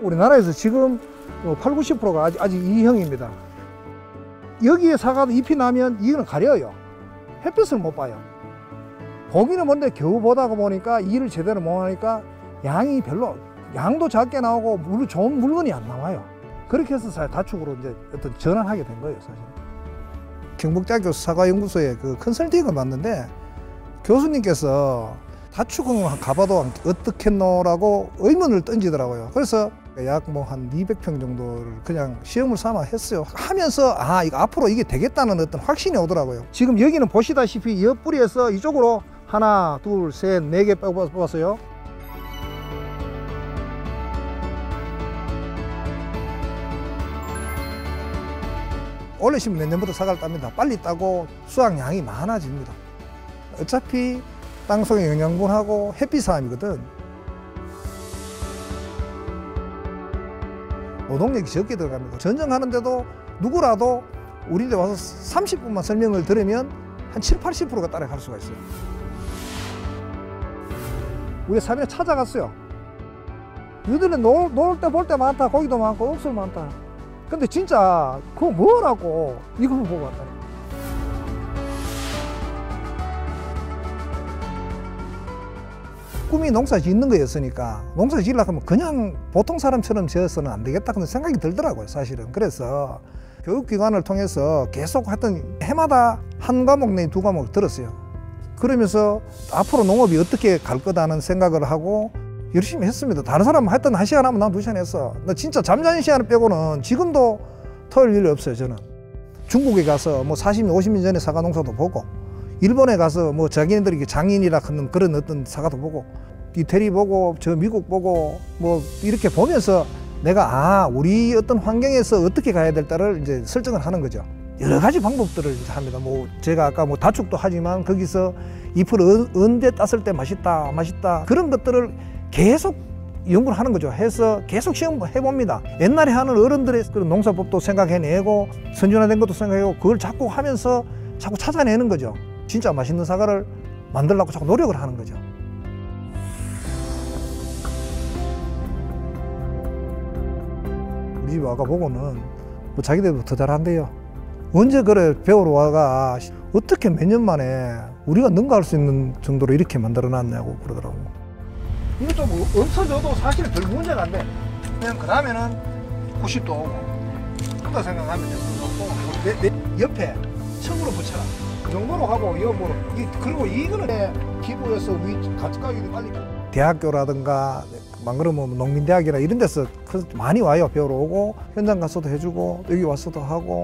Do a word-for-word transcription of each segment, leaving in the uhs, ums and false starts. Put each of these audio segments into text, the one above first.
우리나라에서 지금 팔, 구십 퍼센트가 아직, 아직 이형입니다. 여기에 사과도 잎이 나면 이거는 가려요. 햇빛을 못 봐요. 보기는 뭔데 겨우 보다가 보니까 일을 제대로 못 하니까 양이 별로, 양도 작게 나오고 물, 좋은 물건이 안 나와요. 그렇게 해서 다축으로 이제 어떤 전환하게 된 거예요, 사실. 경북대학교 사과연구소에 그 컨설팅을 받는데 교수님께서 다축은 가봐도 어떻겠노라고 의문을 던지더라고요. 그래서 약 뭐 한 이백 평 정도를 그냥 시험을 삼아 했어요. 하면서 아 이거 앞으로 이게 되겠다는 어떤 확신이 오더라고요. 지금 여기는 보시다시피 옆 뿌리에서 이쪽으로 하나, 둘, 셋, 네 개 뽑았어요. 올해 심으면 내년부터 사과를 땁니다. 빨리 따고 수확량이 많아집니다. 어차피 땅속의 영양분하고 햇빛 싸움이거든. 노동력이 적게 들어갑니다. 전정하는데도 누구라도 우리한테 와서 삼십 분만 설명을 들으면 한 칠, 팔십 퍼센트가 따라갈 수가 있어요. 우리 사면에 찾아갔어요. 너희들은 놀 때 볼 때 많다. 고기도 많고 억수로 많다. 근데 진짜 그거 뭐라고 이걸 보고 왔다. 꿈이 농사 짓는 거였으니까 농사 지으려고 하면 그냥 보통 사람처럼 지어서는 안 되겠다 그런 생각이 들더라고요, 사실은. 그래서 교육기관을 통해서 계속 하여튼 해마다 한 과목 내지 두 과목 들었어요. 그러면서 앞으로 농업이 어떻게 갈 거다는 생각을 하고 열심히 했습니다. 다른 사람은 하여튼 한 시간 하면 난 두 시간 했어. 나 진짜 잠자는 시간을 빼고는 지금도 토요일 일 없어요, 저는. 중국에 가서 뭐 사십 년, 오십 년 전에 사과 농사도 보고, 일본에 가서 뭐 자기네들이 장인이라 하는 그런 어떤 사과도 보고, 이태리 보고, 저 미국 보고, 뭐 이렇게 보면서 내가 아, 우리 어떤 환경에서 어떻게 가야 될까를 이제 설정을 하는 거죠. 여러 가지 방법들을 이제 합니다. 뭐 제가 아까 뭐 다축도 하지만 거기서 잎을 언제 땄을 때 맛있다, 맛있다. 그런 것들을 계속 연구를 하는 거죠. 해서 계속 시험 해봅니다. 옛날에 하는 어른들의 그런 농사법도 생각해내고 선진화된 것도 생각해고 그걸 자꾸 하면서 자꾸 찾아내는 거죠. 진짜 맛있는 사과를 만들려고 자꾸 노력을 하는 거죠. 우리 집 와가 보고는 뭐 자기들도 더 잘한대요. 언제 그래 배우러 와가 어떻게 몇 년 만에 우리가 능가할 수 있는 정도로 이렇게 만들어 놨냐고 그러더라고. 이거 좀 없어져도 사실 별 문제가 안 돼. 그냥 그 다음에는 구십 도 오고 그렇다 생각하면 돼. 내, 내 옆에 층으로 붙여라. 그 정도로 하고 이거 뭐 그리고 이거는 기부해서 위 가까이 빨리. 대학교라든가 만 그러면 농민대학이나 이런 데서 많이 와요. 배우러 오고 현장 가서도 해주고 여기 와서도 하고.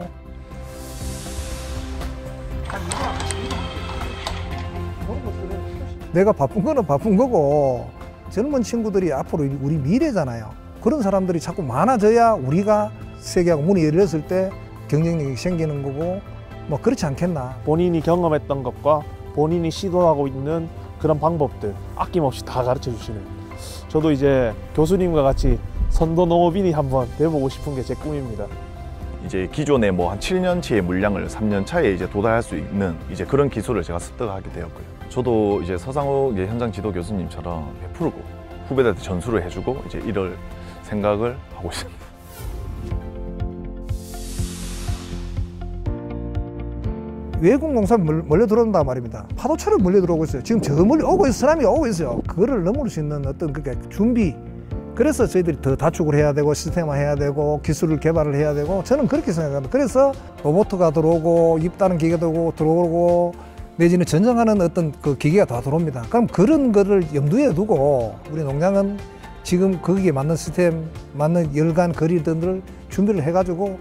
내가 바쁜 거는 바쁜 거고 젊은 친구들이 앞으로 우리 미래잖아요. 그런 사람들이 자꾸 많아져야 우리가 세계하고 문이 열렸을 때 경쟁력이 생기는 거고 뭐 그렇지 않겠나. 본인이 경험했던 것과 본인이 시도하고 있는 그런 방법들 아낌없이 다 가르쳐 주시는, 저도 이제 교수님과 같이 선도 농업인이 한번 돼보고 싶은 게 제 꿈입니다. 이제 기존에 뭐 한 칠 년치의 물량을 삼 년 차에 이제 도달할 수 있는 이제 그런 기술을 제가 습득하게 되었고요. 저도 이제 서상욱 현장 지도 교수님처럼 베풀고 후배들한테 전수를 해주고 이제 이럴 생각을 하고 있습니다. 외국 농산이 몰려 들어온다 말입니다. 파도처럼 몰려 들어오고 있어요. 지금 저 멀리 오고 있어, 사람이 오고 있어요. 그거를 넘을 수 있는 어떤 그 준비. 그래서 저희들이 더 다축을 해야 되고 시스템화해야 되고 기술을 개발을 해야 되고 저는 그렇게 생각합니다. 그래서 로봇가 들어오고 잎다는 기계가 들어오고 내지는 전정하는 어떤 그 기계가 다 들어옵니다. 그럼 그런 거를 염두에 두고 우리 농장은 지금 거기에 맞는 시스템, 맞는 열간 거리 등들을 준비를 해가지고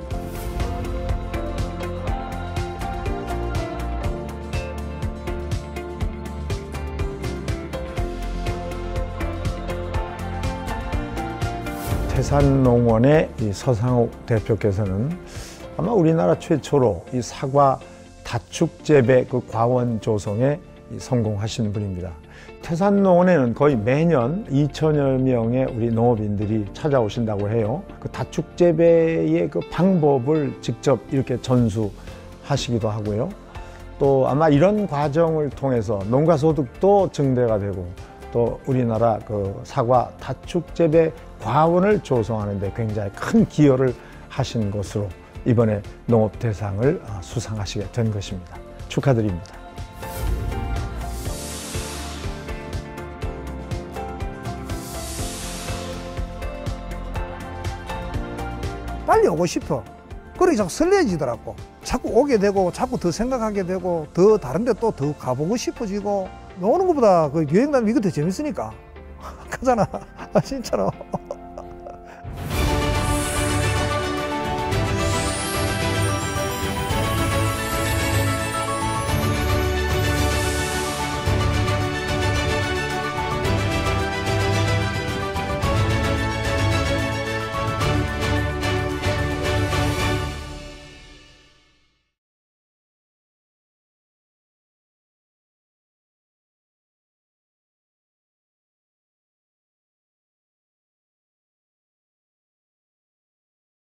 태산농원의 이 서상욱 대표께서는 아마 우리나라 최초로 이 사과 다축 재배 그 과원 조성에 성공하시는 분입니다. 태산농원에는 거의 매년 이천여 명의 우리 농업인들이 찾아오신다고 해요. 그 다축 재배의 그 방법을 직접 이렇게 전수하시기도 하고요. 또 아마 이런 과정을 통해서 농가 소득도 증대가 되고 또 우리나라 그 사과 다축 재배 과원을 조성하는 데 굉장히 큰 기여를 하신 것으로 이번에 농업대상을 수상하시게 된 것입니다. 축하드립니다. 빨리 오고 싶어. 그러기 자꾸 설레지더라고. 자꾸 오게 되고 자꾸 더 생각하게 되고 더 다른 데 또 더 가보고 싶어지고, 노는 것보다 그 여행 다니면 이거 더 재밌으니까 가잖아. 진짜로.